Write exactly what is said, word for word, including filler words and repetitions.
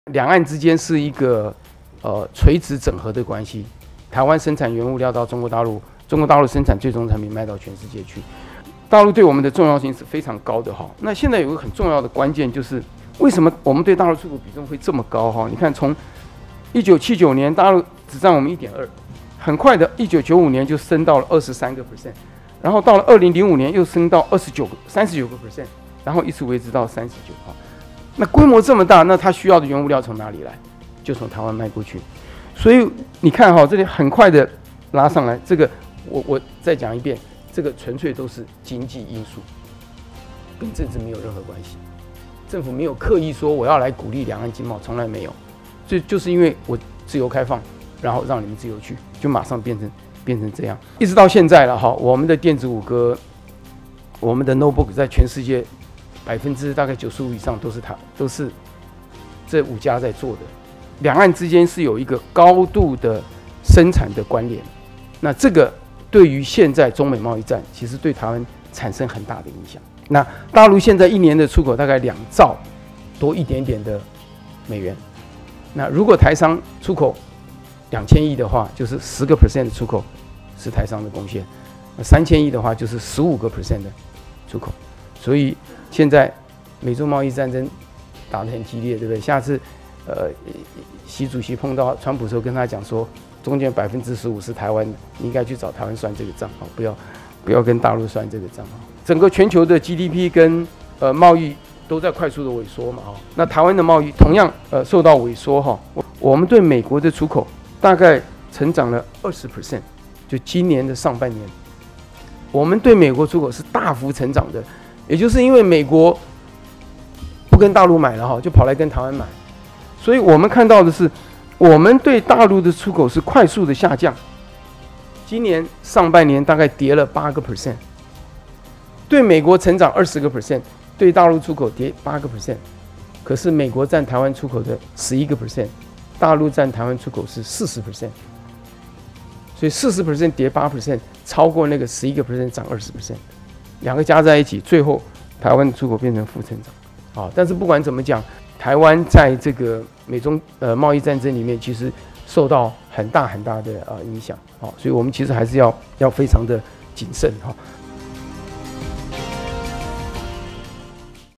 两岸之间是一个呃垂直整合的关系。台湾生产原物料到中国大陆，中国大陆生产最终产品卖到全世界去。大陆对我们的重要性是非常高的哈。那现在有个很重要的关键就是，为什么我们对大陆出口比重会这么高哈？你看，从一九七九年大陆只占我们一点二，很快的，一九九五年就升到了二十三个 percent， 然后到了二零零五年又升到二十九个三十九个 percent， 然后一直维持到三十九哈。那规模这么大，那它需要的原物料从哪里来？就从台湾卖过去。所以你看哈，这里很快的拉上来，这个我我再讲一遍，这个纯粹都是经济因素，跟政治没有任何关系。政府没有刻意说我要来鼓励两岸经贸，从来没有。所以就是因为我自由开放，然后让你们自由去，就马上变成变成这样，一直到现在了哈。我们的电子五哥，我们的 notebook 在全世界百分之大概九十五以上都是它，都是这五家在做的。两岸之间是有一个高度的生产的关联，那这个对于现在中美贸易战，其实对台湾产生很大的影响。那大陆现在一年的出口大概两兆多一点点的美元，那如果台商出口两千亿的话，就是十个 percent 的出口是台商的贡献；那三千亿的话，就是十五个 percent 的出口。所以现在美中贸易战争打得很激烈，对不对？下次呃，习主席碰到川普的时候，跟他讲说，中间百分之十五是台湾的，你应该去找台湾算这个账，好，不要不要跟大陆算这个账。整个全球的 G D P 跟呃贸易都在快速的萎缩嘛，哈。那台湾的贸易同样呃受到萎缩哈。我们对美国的出口大概成长了二十 percent， 就今年的上半年，我们对美国出口是大幅成长的，也就是因为美国不跟大陆买了哈，就跑来跟台湾买。所以我们看到的是，我们对大陆的出口是快速的下降。今年上半年大概跌了八个 percent， 对美国成长二十个 percent， 对大陆出口跌八个 percent。可是美国占台湾出口的十一个 percent， 大陆占台湾出口是四十 percent。所以四十 percent 跌八 percent， 超过那个十一个 percent 涨二十 percent， 两个加在一起，最后台湾的出口变成负成长。啊，但是不管怎么讲，台湾在这个美中呃贸易战争里面，其实受到很大很大的呃影响，好，所以我们其实还是要要非常的谨慎哈。